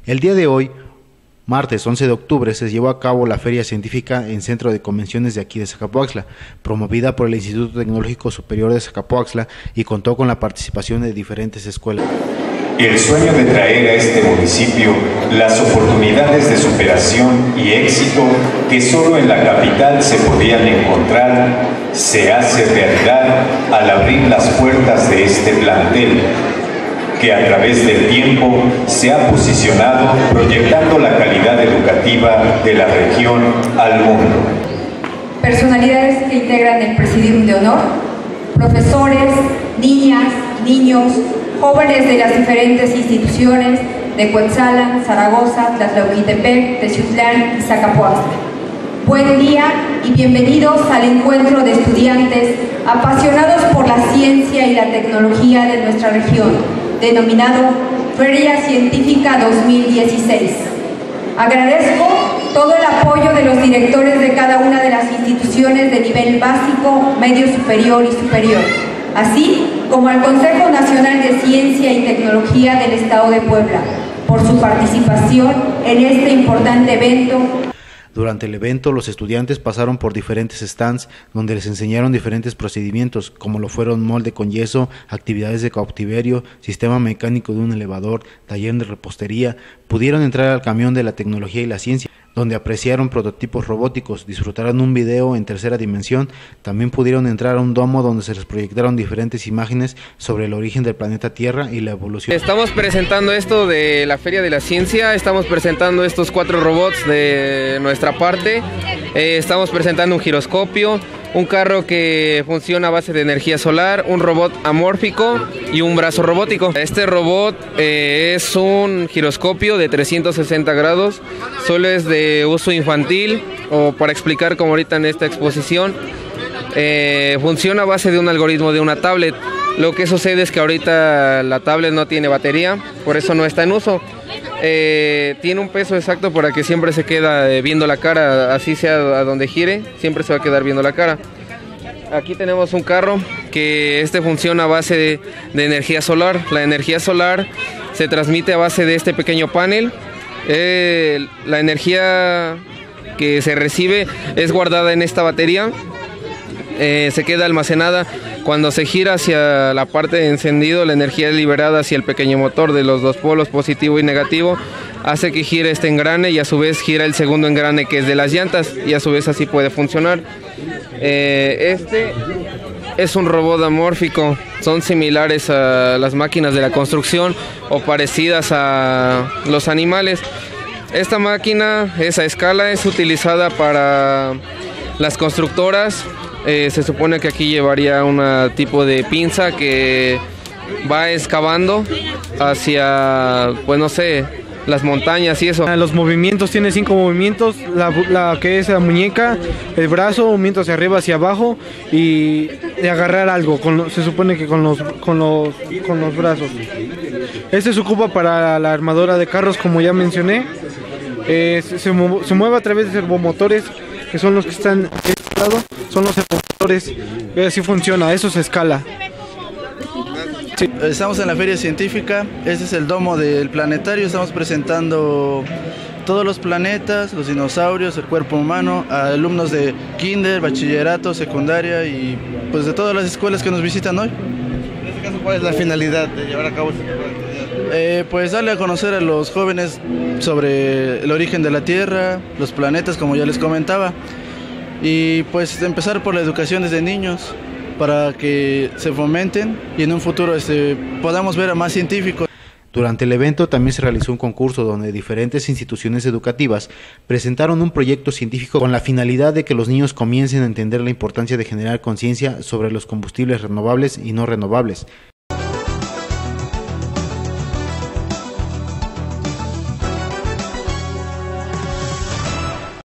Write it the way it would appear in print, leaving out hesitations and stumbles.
El día de hoy, martes 11 de octubre, se llevó a cabo la Feria Científica en Centro de Convenciones de aquí de Zacapoaxtla, promovida por el Instituto Tecnológico Superior de Zacapoaxtla y contó con la participación de diferentes escuelas. El sueño de traer a este municipio las oportunidades de superación y éxito que solo en la capital se podían encontrar, se hace realidad al abrir las puertas de este plantel, que a través del tiempo se ha posicionado proyectando la calidad educativa de la región al mundo. Personalidades que integran el Presidium de Honor, profesores, niñas, niños, jóvenes de las diferentes instituciones de Cuetzalan, Zaragoza, Tlatlauquitepec, Texutlán y Zacapoaxtla. Buen día y bienvenidos al encuentro de estudiantes apasionados por la ciencia y la tecnología de nuestra región, denominado Feria Científica 2016. Agradezco todo el apoyo de los directores de cada una de las instituciones de nivel básico, medio superior y superior, así como al Consejo Nacional de Ciencia y Tecnología del Estado de Puebla, por su participación en este importante evento. Durante el evento, los estudiantes pasaron por diferentes stands donde les enseñaron diferentes procedimientos, como lo fueron molde con yeso, actividades de cautiverio, sistema mecánico de un elevador, taller de repostería. Pudieron entrar al camión de la tecnología y la ciencia, donde apreciaron prototipos robóticos, disfrutaron un video en tercera dimensión. También pudieron entrar a un domo donde se les proyectaron diferentes imágenes sobre el origen del planeta Tierra y la evolución. Estamos presentando esto de la Feria de la Ciencia, estamos presentando estos 4 robots de nuestra parte, estamos presentando un giroscopio, un carro que funciona a base de energía solar, un robot amórfico y un brazo robótico. Este robot es un giroscopio de 360 grados, solo es de uso infantil, o para explicar como ahorita en esta exposición, funciona a base de un algoritmo de una tablet. Lo que sucede es que ahorita la tablet no tiene batería, por eso no está en uso. Tiene un peso exacto para que siempre se queda viendo la cara, así sea a donde gire, siempre se va a quedar viendo la cara. Aquí tenemos un carro que funciona a base de energía solar. La energía solar se transmite a base de este pequeño panel. La energía que se recibe es guardada en esta batería, se queda almacenada. Cuando se gira hacia la parte de encendido, la energía es liberada hacia el pequeño motor de los dos polos, positivo y negativo, hace que gire este engrane y a su vez gira el segundo engrane que es de las llantas y a su vez así puede funcionar. Este es un robot amórfico, son similares a las máquinas de la construcción o parecidas a los animales. Esta máquina es a escala, es utilizada para las constructoras. Se supone que aquí llevaría un tipo de pinza que va excavando hacia, pues no sé, las montañas y eso. Los movimientos, tiene 5 movimientos, la que es la muñeca, el brazo, movimiento hacia arriba, hacia abajo y de agarrar algo, se supone que con los brazos. Este se ocupa para la armadura de carros, como ya mencioné. Se mueve a través de servomotores, que son los que están de este lado, son los servomotores, así funciona, eso se escala. Sí. Estamos en la Feria Científica, este es el domo del planetario, estamos presentando todos los planetas, los dinosaurios, el cuerpo humano, a alumnos de kinder, bachillerato, secundaria y pues de todas las escuelas que nos visitan hoy. En este caso, ¿cuál es la finalidad de llevar a cabo este actividad? Pues darle a conocer a los jóvenes sobre el origen de la Tierra, los planetas como ya les comentaba, y pues empezar por la educación desde niños para que se fomenten y en un futuro podamos ver a más científicos. Durante el evento también se realizó un concurso donde diferentes instituciones educativas presentaron un proyecto científico con la finalidad de que los niños comiencen a entender la importancia de generar conciencia sobre los combustibles renovables y no renovables.